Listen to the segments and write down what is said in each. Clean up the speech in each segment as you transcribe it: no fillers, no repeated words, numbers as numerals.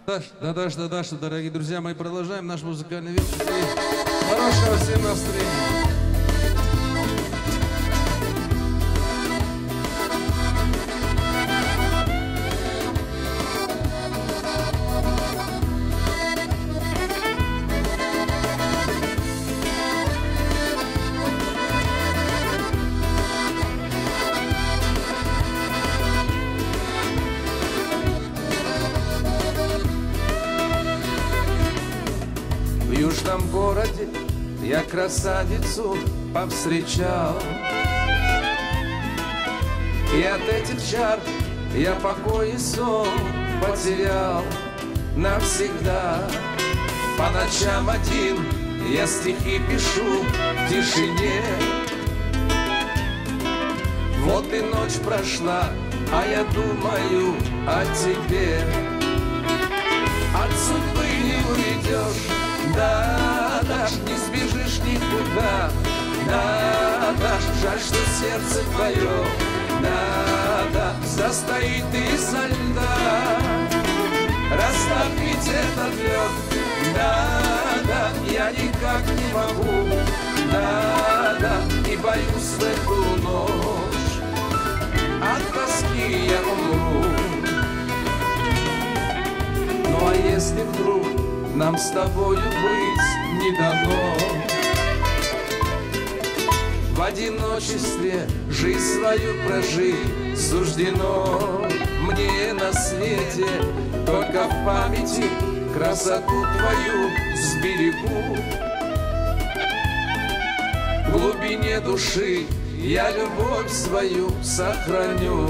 Да, дорогие друзья, мы продолжаем наш музыкальный вечер. И хорошего всем настроения. В южном городе я красавицу повстречал, и от этих чар я покой и сон потерял навсегда. По ночам один я стихи пишу в тишине. Вот и ночь прошла, а я думаю о тебе. От судьбы не уйдешь, да, Даш, не сбежишь никуда. Да, Даш, жаль, что сердце твое, да, состоит изо льда. Растопить этот лед, да, я никак не могу. Да, и боюсь в эту ночь, от тоски я умру. Ну а если вдруг нам с тобою быть не дано, в одиночестве жизнь свою прожить суждено мне на свете. Только в памяти красоту твою сберегу. В глубине души я любовь свою сохраню.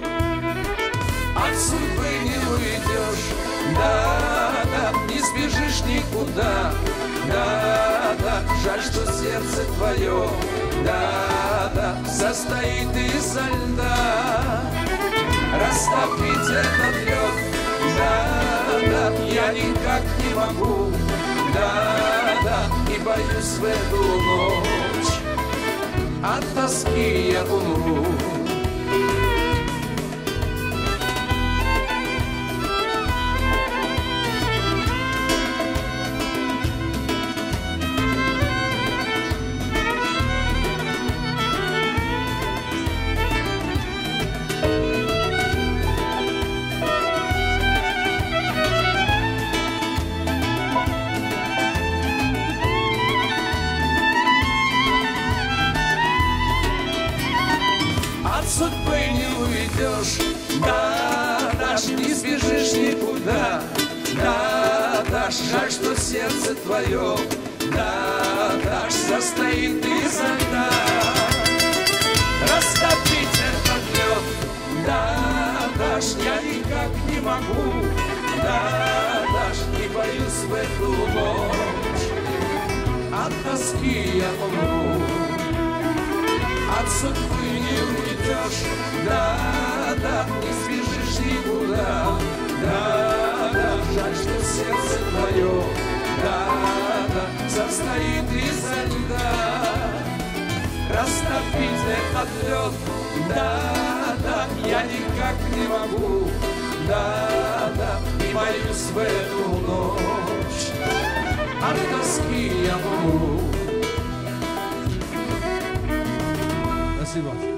От судьбы не уйдешь, да, не сбежишь никуда. Да, жаль, что сердце твое, да, состоит изо льда. Растопить этот лед, да, я никак не могу. Да, и боюсь в эту ночь, от тоски я умру. От судьбы не уйдешь, да, Даш, не сбежишь никуда. Да, Даш, жаль, что сердце твое, да, Даш, состоит изо льда. Растопить этот лед, да, Даш, я никак не могу. Да, Даш, не боюсь в эту ночь, от тоски я умру. От судьбы не уйдешь, да, не сбежишь никуда. Да, жаль, что сердце твое, да, состоит изо льда. Растопить этот лед, да, я никак не могу. Да, и боюсь в эту ночь, от тоски я умру. Спасибо.